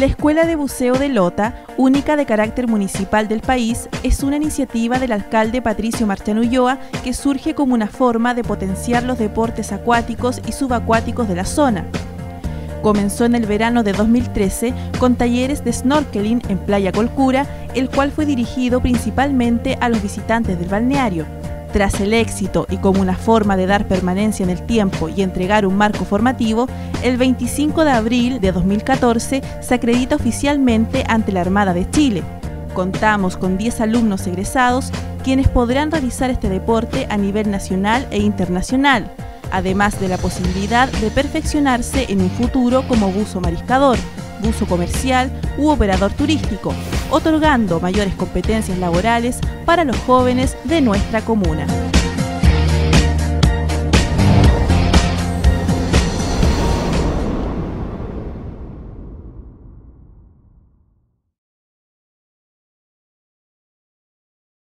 La Escuela de Buceo de Lota, única de carácter municipal del país, es una iniciativa del alcalde Patricio Marchán Ulloa que surge como una forma de potenciar los deportes acuáticos y subacuáticos de la zona. Comenzó en el verano de 2013 con talleres de snorkeling en Playa Colcura, el cual fue dirigido principalmente a los visitantes del balneario. Tras el éxito y como una forma de dar permanencia en el tiempo y entregar un marco formativo, el 25 de abril de 2014 se acredita oficialmente ante la Armada de Chile. Contamos con 10 alumnos egresados, quienes podrán realizar este deporte a nivel nacional e internacional, además de la posibilidad de perfeccionarse en un futuro como buzo mariscador, buzo comercial u operador turístico, otorgando mayores competencias laborales para los jóvenes de nuestra comuna.